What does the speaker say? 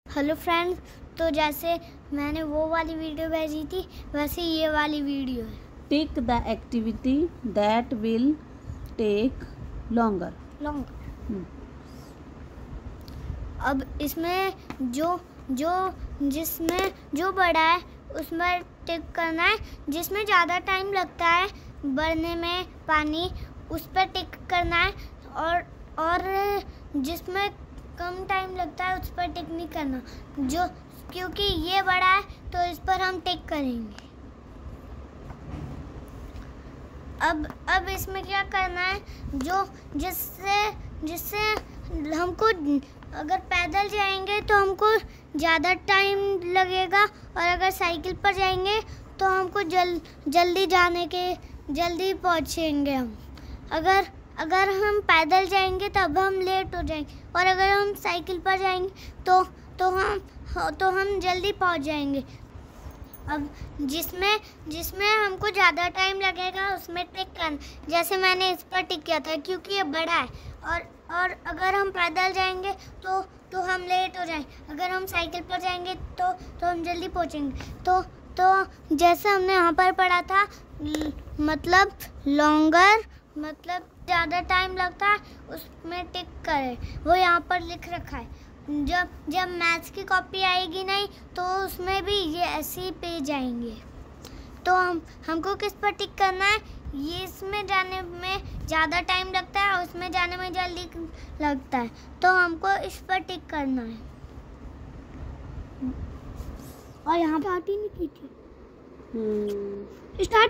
Hello friends, तो जैसे मैंने वो वाली वीडियो भेजी थी वैसे ये वाली वीडियो है। Tick the activity that will take longer. अब इसमें जिसमें जो बड़ा है उसमें टिक करना है, जिसमें ज़्यादा टाइम लगता है बढ़ने में पानी उस पर टिक करना है, और जिसमें कम टाइम लगता है उस पर टिक नहीं करना। क्योंकि ये बड़ा है तो इस पर हम टिक करेंगे। अब इसमें क्या करना है, जिससे हमको अगर पैदल जाएंगे तो हमको ज़्यादा टाइम लगेगा, और अगर साइकिल पर जाएंगे तो हमको जल्दी पहुँचेंगे हम। अगर हम पैदल जाएंगे तब हम लेट हो जाएंगे, और अगर हम साइकिल पर जाएंगे तो हम जल्दी पहुंच जाएंगे। अब जिसमें हमको ज़्यादा टाइम लगेगा उसमें टिक करना, जैसे मैंने इस पर टिक किया था क्योंकि ये बड़ा है, और अगर हम पैदल जाएंगे तो हम लेट हो जाएंगे। अगर हम साइकिल पर जाएंगे तो हम जल्दी पहुंचेंगे। तो जैसे हमने यहाँ पर पढ़ा था, मतलब लॉन्गर मतलब ज़्यादा टाइम लगता है उसमें टिक करें, वो यहाँ पर लिख रखा है। जब मैथ्स की कॉपी आएगी नहीं तो उसमें भी ये ऐसे ही पेज आएंगे। तो हमको किस पर टिक करना है, ये इसमें जाने में ज़्यादा टाइम लगता है और उसमें जाने में जल्दी लगता है, तो हमको इस पर टिक करना है। और यहाँ पर स्टार्ट ही नहीं की थी। स्टार्ट